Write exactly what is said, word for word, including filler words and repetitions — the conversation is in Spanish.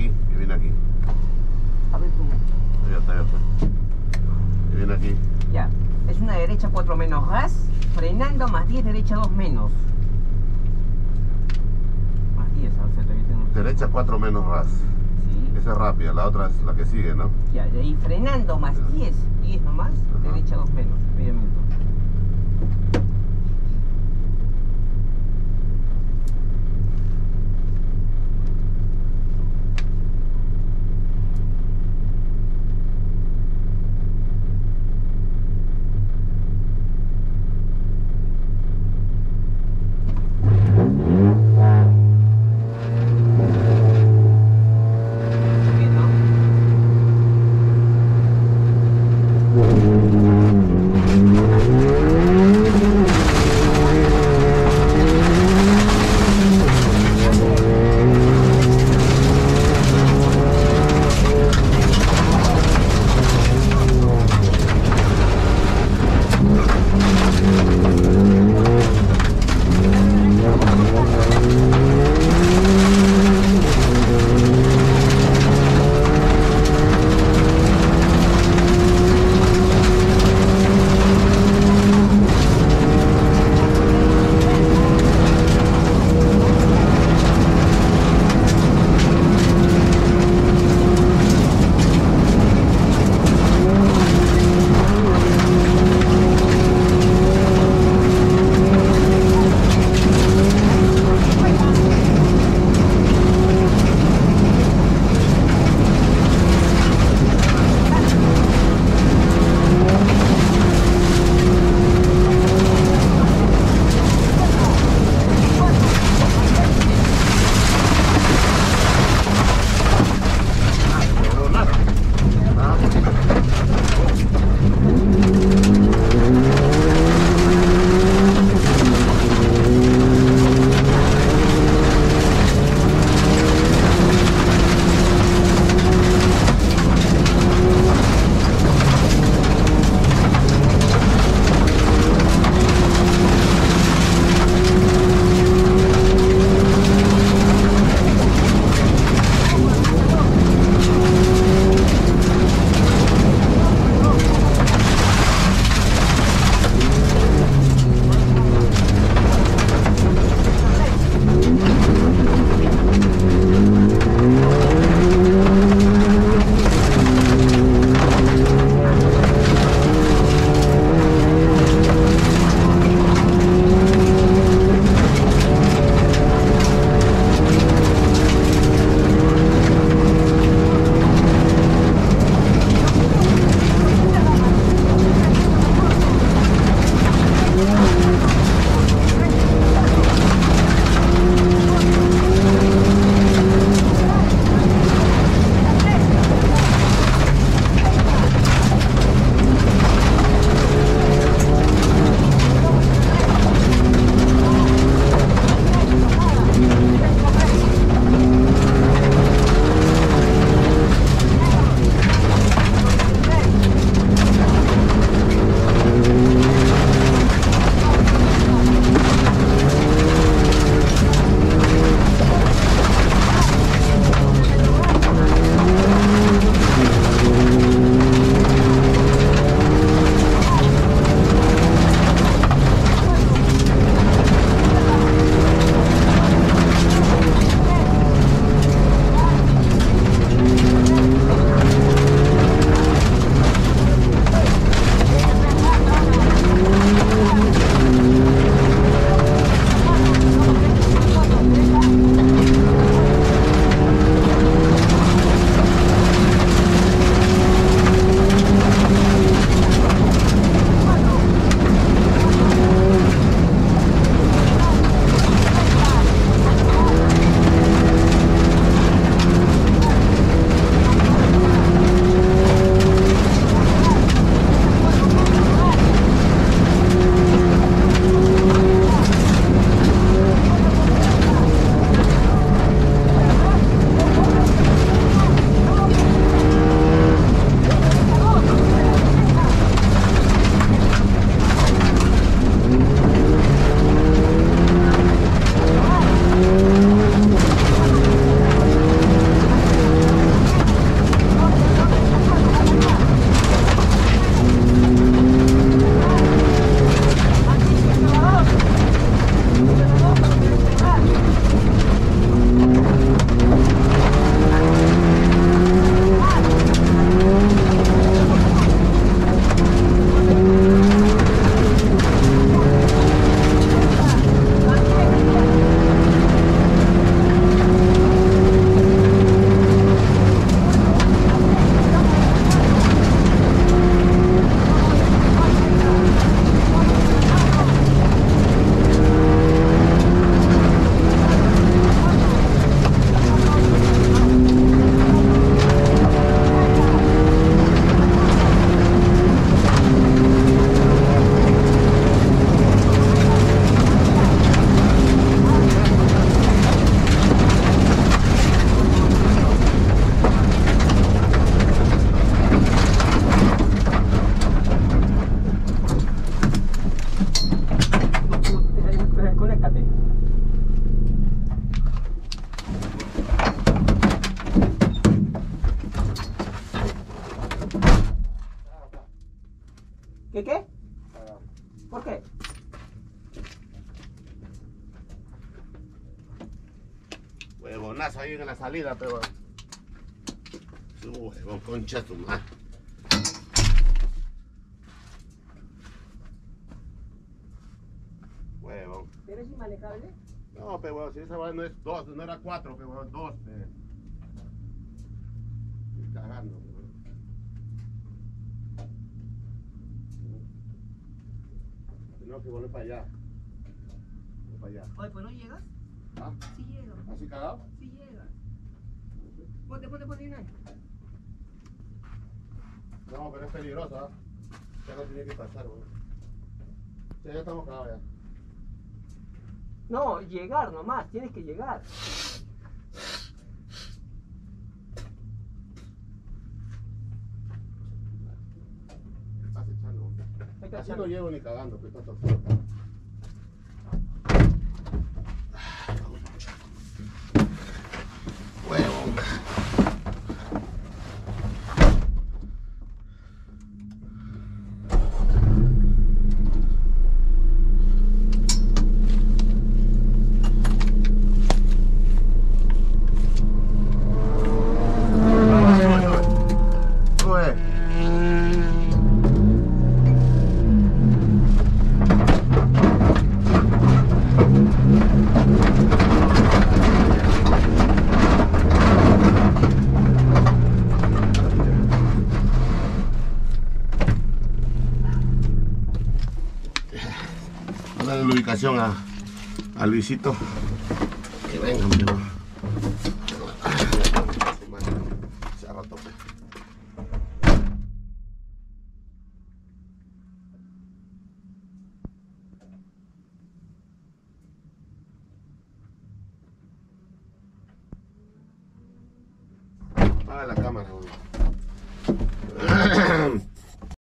aquí y viene aquí. A ver cómo. Ya está, ya está. Y viene aquí. Ya. Es una derecha cuatro menos gas, frenando más diez, derecha dos menos. Más diez, a ver si todavía tengo. Derecha cuatro menos gas. Sí. Esa es rápida, la otra es la que sigue, ¿no? Ya, y ahí frenando más diez, diez nomás, Ajá. derecha dos menos, medio minuto. Bien, ¿no? ¿Qué qué? Cagado. ¿Por qué? Huevonazo ahí en la salida, pero. Su huevón, concha tu madre. Huevón. ¿Pero es inmanejable? No, pero huevón, si esa huevón no es dos, no era cuatro, pero huevón, dos. Eh. Estoy cagando, huevón. Tenemos que volver para allá. Volver para allá. Oye, pues no llegas. ¿Ah? Sí llegas. ¿Así cagado? Sí llegas. Ponte, ponte, ponte una. No, pero es peligroso, ¿ah? Ya no tiene que pasar, huevón. Ya, ya estamos cagados ya. No, llegar nomás, tienes que llegar. Estás echando, huevón. Ahí está Así echando. no llevo ni cagando, que está todo. Huevón. Darle la ubicación a, a Luisito. Que venga, mi hermano. Se ha roto, pues. Apaga la cámara, güey.